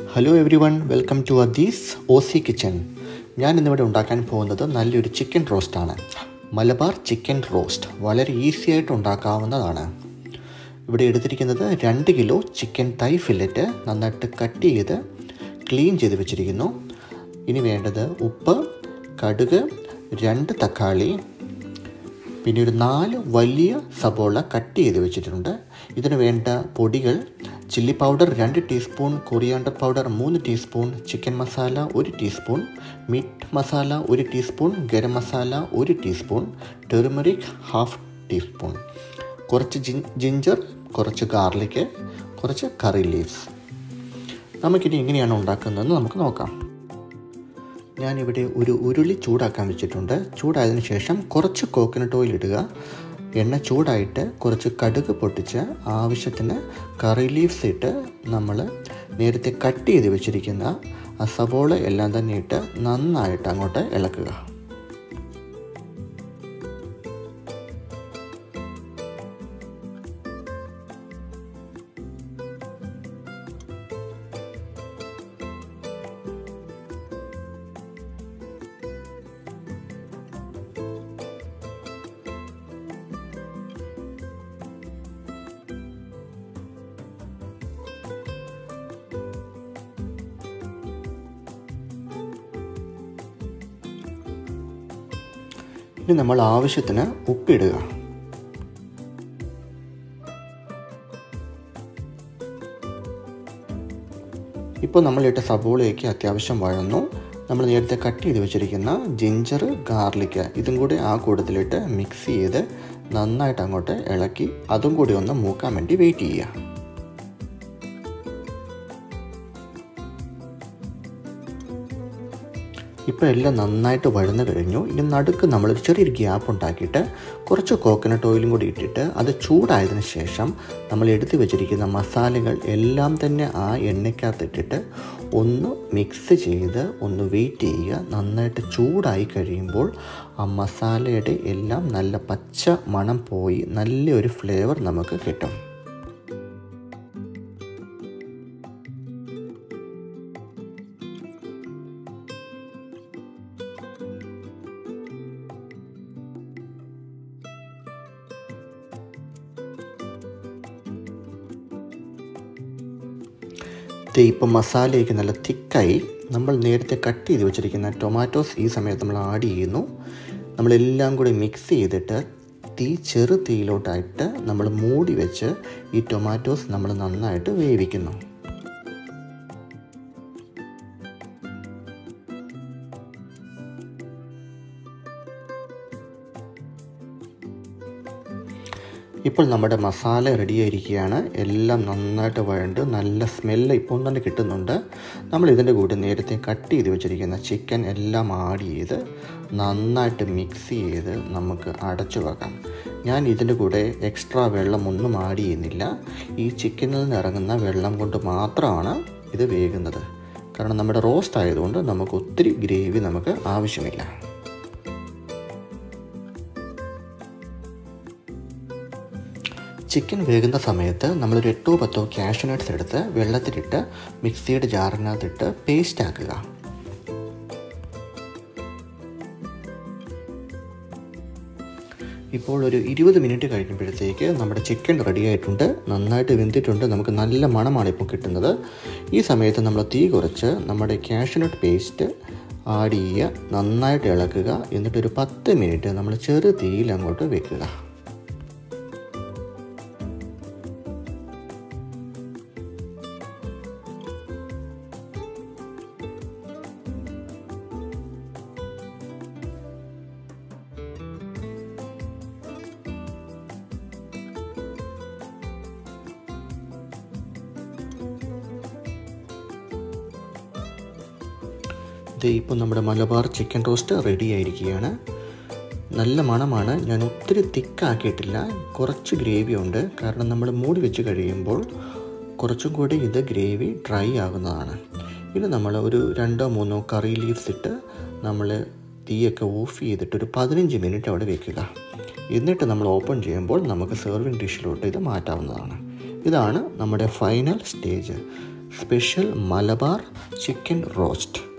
Hello everyone, welcome to അദീസ് ഓസി kitchen. ഞാൻ ഇന്നിവിടെ ഉണ്ടാക്കാൻ പോകുന്നത് നല്ലൊരു ചിക്കൻ റോസ്റ്റാണ്. മലബാർ ചിക്കൻ റോസ്റ്റ് വളരെ ഈസി ആയിട്ട് ഉണ്ടാക്കാവുന്നതാണ്. ഇവിടെ എടുത്തിരിക്കുന്നത് 2 കിലോ ചിക്കൻ തൈ ഫില്ലറ്റ് നന്നായിട്ട് കട്ട് ചെയ്ത് ക്ലീൻ ചെയ്ത് വെച്ചിരിക്കുന്നു. ഇനി വേണ്ടത് ഉപ്പ്, കടുക്, 2 തക്കാളി, പിന്നെ ഒരു 4 വലിയ സബോള കട്ട് ചെയ്ത് വെച്ചിട്ടുണ്ട്. ഇതിന് വേണ്ട പൊടികൾ: chilli powder 2 teaspoon, coriander powder 3 teaspoon, chicken masala 1 teaspoon, meat masala 1 teaspoon, garam masala 1 teaspoon, turmeric 1/2 teaspoon, കുറച്ച് ജിഞ്ചർ, കുറച്ച് ഗാർലിക്, കുറച്ച് കറി ലീവ്സ്. നമുക്കിനി എങ്ങനെയാണ് ഉണ്ടാക്കുന്നതെന്ന് നമുക്ക് നോക്കാം. ഞാനിവിടെ ഒരു ഉരുളി ചൂടാക്കാൻ വെച്ചിട്ടുണ്ട്. ചൂടായതിനു ശേഷം കുറച്ച് കോക്കനട്ട് ഓയിൽ ഇടുക. എണ്ണ ചൂടായിട്ട് കുറച്ച് കടുക് പൊട്ടിച്ച് ആവശ്യത്തിന് കറി ലീവ്സ് ഇട്ട് നമ്മൾ നേരത്തെ കട്ട് ചെയ്ത് വെച്ചിരിക്കുന്ന ആ സവോള എല്ലാം തന്നെ ഇട്ട് നന്നായിട്ട് അങ്ങോട്ട് ഇളക്കുക. ഇനി നമ്മൾ ആവശ്യത്തിന് ഉപ്പിടുക. ഇപ്പോൾ നമ്മളിട്ട സബോളയൊക്കെ അത്യാവശ്യം വഴന്നു. നമ്മൾ നേരത്തെ കട്ട് ചെയ്ത് വെച്ചിരിക്കുന്ന ജിഞ്ചർ, ഗാർലിക് ഇതും കൂടി ആ കൂട്ടത്തിലിട്ട് മിക്സ് ചെയ്ത് നന്നായിട്ട് അങ്ങോട്ട് ഇളക്കി അതും കൂടി ഒന്ന് മൂക്കാൻ വേണ്ടി വെയിറ്റ് ചെയ്യുക. ഇപ്പോൾ എല്ലാം നന്നായിട്ട് വഴന്നു കഴിഞ്ഞു. ഇനി നടുക്ക് നമ്മളൊരു ചെറിയൊരു ഗ്യാപ്പ് ഉണ്ടാക്കിയിട്ട് കുറച്ച് കോക്കനട്ട് ഓയിലും കൂടി ഇട്ടിട്ട് അത് ചൂടായതിനു ശേഷം നമ്മൾ എടുത്തു വെച്ചിരിക്കുന്ന മസാലകൾ എല്ലാം തന്നെ ആ എണ്ണയ്ക്കകത്തിട്ടിട്ട് ഒന്ന് മിക്സ് ചെയ്ത് ഒന്ന് വെയിറ്റ് ചെയ്യുക. നന്നായിട്ട് ചൂടായി കഴിയുമ്പോൾ ആ മസാലയുടെ എല്ലാം നല്ല പച്ച മണം പോയി നല്ലൊരു ഫ്ലേവർ നമുക്ക് കിട്ടും. ഇപ്പം മസാലയൊക്കെ നല്ല തിക്കായി. നമ്മൾ നേരത്തെ കട്ട് ചെയ്ത് വെച്ചിരിക്കുന്ന ടൊമാറ്റോസ് ഈ സമയത്ത് നമ്മൾ ആഡ് ചെയ്യുന്നു. നമ്മളെല്ലാം കൂടി മിക്സ് ചെയ്തിട്ട് ചെറു തീയിലോട്ടായിട്ട് നമ്മൾ മൂടി വെച്ച് ഈ ടൊമാറ്റോസ് നമ്മൾ നന്നായിട്ട് വേവിക്കുന്നു. ഇപ്പോൾ നമ്മുടെ മസാല റെഡിയായിരിക്കുകയാണ്. എല്ലാം നന്നായിട്ട് വഴണ്ട് നല്ല സ്മെല്ല് ഇപ്പോൾ തന്നെ കിട്ടുന്നുണ്ട്. നമ്മൾ ഇതിൻ്റെ കൂടെ നേരത്തെ കട്ട് ചെയ്ത് വെച്ചിരിക്കുന്ന ചിക്കൻ എല്ലാം ആഡ് ചെയ്ത് നന്നായിട്ട് മിക്സ് ചെയ്ത് നമുക്ക് അടച്ചു വെക്കാം. ഞാൻ ഇതിൻ്റെ കൂടെ എക്സ്ട്രാ വെള്ളമൊന്നും ആഡ് ചെയ്യുന്നില്ല. ഈ ചിക്കനിൽ നിന്ന് ഇറങ്ങുന്ന വെള്ളം കൊണ്ട് മാത്രമാണ് ഇത് വേകുന്നത്. കാരണം നമ്മുടെ റോസ്റ്റ് ആയതുകൊണ്ട് നമുക്ക് ഒത്തിരി ഗ്രേവി നമുക്ക് ആവശ്യമില്ല. ചിക്കൻ വേകുന്ന സമയത്ത് നമ്മളൊരു 8-10 കാഷ്യൂ നട്ട്സ് എടുത്ത് വെള്ളത്തിലിട്ട് മിക്സിയുടെ ജാറിനകത്തിട്ട് പേസ്റ്റ് ആക്കുക. ഇപ്പോൾ ഒരു 20 മിനിറ്റ് കഴിയുമ്പോഴത്തേക്ക് നമ്മുടെ ചിക്കൻ റെഡി ആയിട്ടുണ്ട്. നന്നായിട്ട് വെന്തിട്ടുണ്ട്. നമുക്ക് നല്ല മണമാണ് ഇപ്പോൾ കിട്ടുന്നത്. ഈ സമയത്ത് നമ്മൾ തീ കുറച്ച് നമ്മുടെ കാഷ്യൂ നട്ട് പേസ്റ്റ് ആഡ് ചെയ്യുക. നന്നായിട്ട് ഇളക്കുക. എന്നിട്ടൊരു 10 മിനിറ്റ് നമ്മൾ ചെറു തീയിൽ അങ്ങോട്ട് വെക്കുക. ഇപ്പോൾ നമ്മുടെ മലബാർ ചിക്കൻ റോസ്റ്റ് റെഡി ആയിരിക്കുകയാണ്. നല്ല മണമാണ്. ഞാൻ ഒത്തിരി തിക്കാക്കിയിട്ടില്ല, കുറച്ച് ഗ്രേവി ഉണ്ട്. കാരണം നമ്മൾ മൂടി വെച്ച് കഴിയുമ്പോൾ കുറച്ചും കൂടി ഇത് ഗ്രേവി ഡ്രൈ ആകുന്നതാണ്. ഇത് നമ്മൾ ഒരു 2-3 കറി ലീവ്സ് ഇട്ട് നമ്മൾ തീയൊക്കെ ഓഫ് ചെയ്തിട്ട് ഒരു 15 മിനിറ്റ് അവിടെ വെക്കുക. എന്നിട്ട് നമ്മൾ ഓപ്പൺ ചെയ്യുമ്പോൾ നമുക്ക് സെർവിങ് ഡിഷിലോട്ട് ഇത് മാറ്റാവുന്നതാണ്. ഇതാണ് നമ്മുടെ final stage. Special Malabar chicken roast.